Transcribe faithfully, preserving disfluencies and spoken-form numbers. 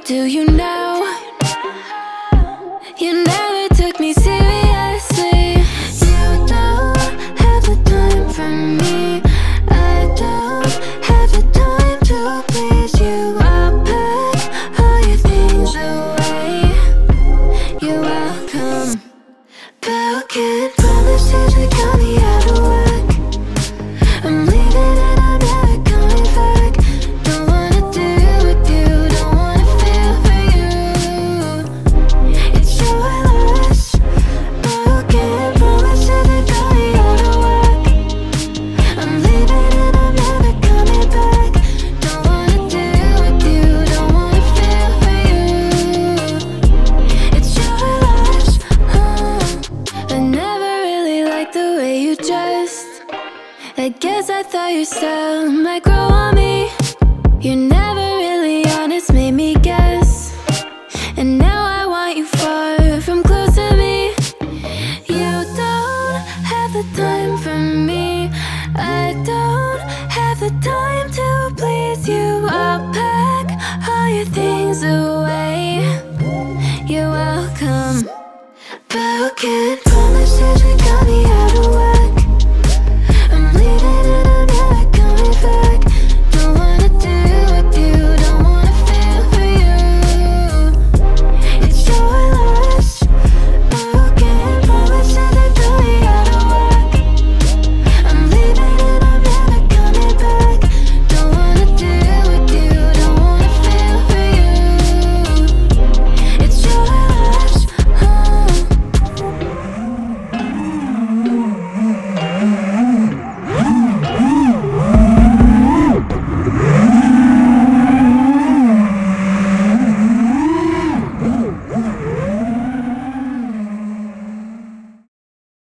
do you know? You never took me seriously. You don't have the time for me. I don't have the time to please you. I'll pack all your things away. You're welcome. Broken promises that got me out of work. I'm leaving and I'm never coming back. Don't wanna deal with you, don't wanna feel for you. It's your loss. Broken promises that got me out of work. I'm leaving and I'm never coming back. Don't wanna deal with you, don't wanna feel for you. It's your loss. uh. I never really liked the way you dressed. I guess I thought your style might grow on me. You're never really honest, made me guess. And now I want you far from close to me. You don't have the time for me. I don't have the time.